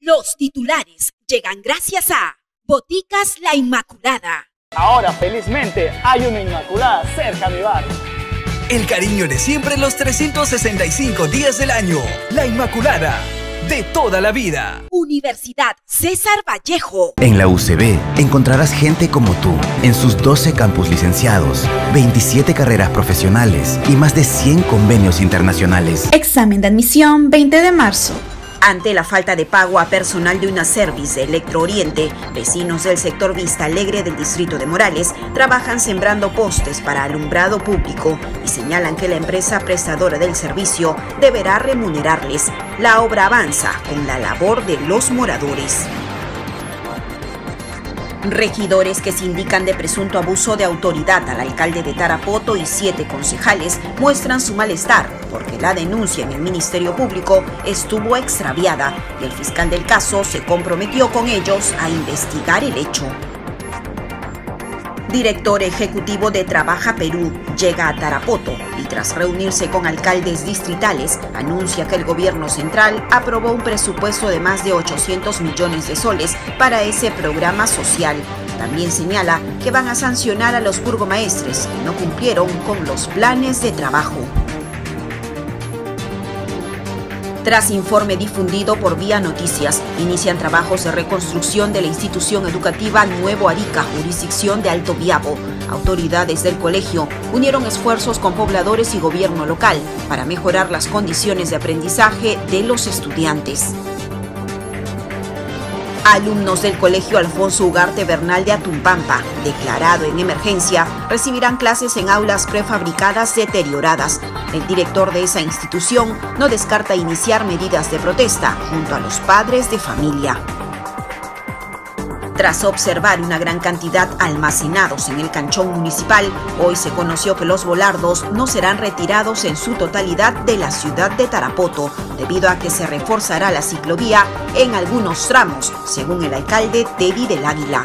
Los titulares llegan gracias a Boticas La Inmaculada. Ahora felizmente hay una Inmaculada cerca a mi barrio. El cariño de siempre los 365 días del año. La Inmaculada, de toda la vida. Universidad César Vallejo. En la UCB encontrarás gente como tú, en sus 12 campus licenciados, 27 carreras profesionales y más de 100 convenios internacionales. Examen de admisión 20 de marzo. Ante la falta de pago a personal de una Service de Electro Oriente, vecinos del sector Vista Alegre del distrito de Morales trabajan sembrando postes para alumbrado público y señalan que la empresa prestadora del servicio deberá remunerarles. La obra avanza con la labor de los moradores. Regidores que se indican de presunto abuso de autoridad al alcalde de Tarapoto y 7 concejales muestran su malestar porque la denuncia en el Ministerio Público estuvo extraviada y el fiscal del caso se comprometió con ellos a investigar el hecho. Director ejecutivo de Trabaja Perú llega a Tarapoto y tras reunirse con alcaldes distritales anuncia que el gobierno central aprobó un presupuesto de más de 800 millones de soles para ese programa social. También señala que van a sancionar a los burgomaestres que no cumplieron con los planes de trabajo. Tras informe difundido por Vía Noticias, inician trabajos de reconstrucción de la institución educativa Nuevo Arica, jurisdicción de Alto Biabo. Autoridades del colegio unieron esfuerzos con pobladores y gobierno local para mejorar las condiciones de aprendizaje de los estudiantes. Alumnos del Colegio Alfonso Ugarte Bernal de Atumpampa, declarado en emergencia, recibirán clases en aulas prefabricadas deterioradas. El director de esa institución no descarta iniciar medidas de protesta junto a los padres de familia. Tras observar una gran cantidad almacenados en el canchón municipal, hoy se conoció que los volardos no serán retirados en su totalidad de la ciudad de Tarapoto, debido a que se reforzará la ciclovía en algunos tramos, según el alcalde Teddy del Águila.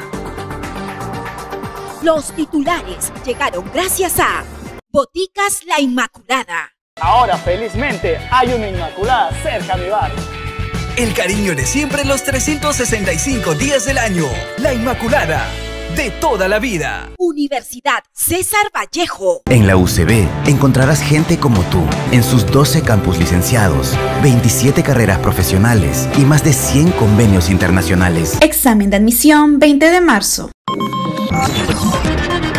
Los titulares llegaron gracias a Boticas La Inmaculada. Ahora felizmente hay una Inmaculada cerca a mi barrio. El cariño de siempre los 365 días del año. La Inmaculada, de toda la vida. Universidad César Vallejo. En la UCB encontrarás gente como tú, en sus 12 campus licenciados, 27 carreras profesionales y más de 100 convenios internacionales. Examen de admisión 20 de marzo.